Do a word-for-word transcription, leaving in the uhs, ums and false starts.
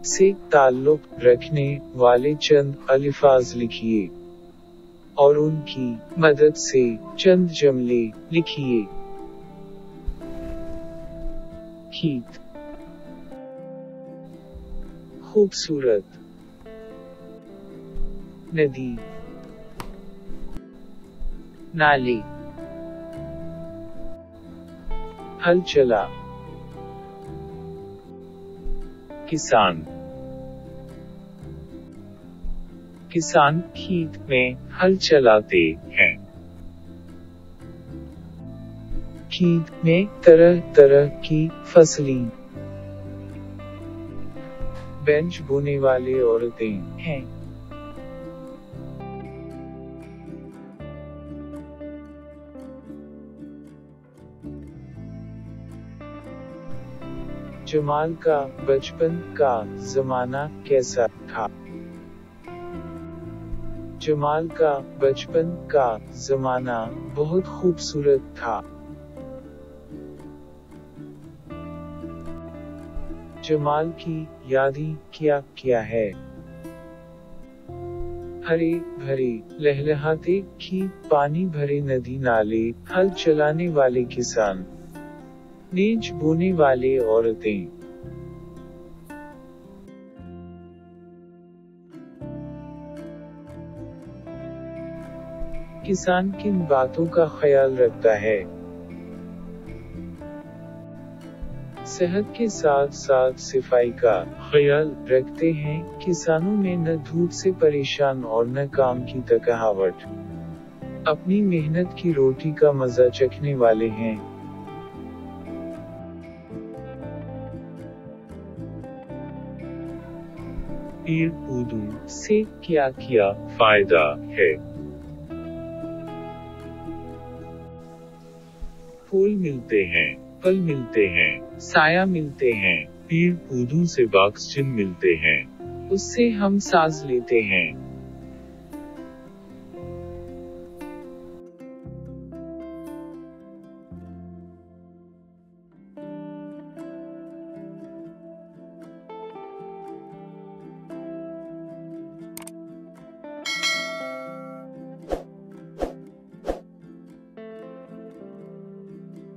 से ताल्लुक रखने वाले चंद अल्फाज लिखिए और उनकी मदद से चंद जुमले लिखिए। खेत, खूबसूरत, नदी, नाले, हल चला, किसान, किसान खेत में हल चलाते हैं। खेत में तरह तरह की फसलें, बेंच बोने वाले औरतें हैं। जमाल का बचपन का जमाना कैसा था? जमाल का बचपन का जमाना बहुत खूबसूरत था। जमाल की यादें क्या क्या है? हरे भरे लहलहाते खेत, पानी भरे नदी नाले, हल चलाने वाले किसान, बेंच बोने वाले औरतें। किसान किन बातों का ख्याल रखता है? सेहत के साथ साथ सफाई का ख्याल रखते हैं। किसानों में न धूप से परेशान और न काम की थकावट, अपनी मेहनत की रोटी का मजा चखने वाले हैं। पेड़ पौधों से क्या क्या फायदा है? फूल मिलते हैं, फल मिलते हैं, साया मिलते हैं। पेड़ पौधों से ऑक्सीजन मिलते हैं, उससे हम सांस लेते हैं।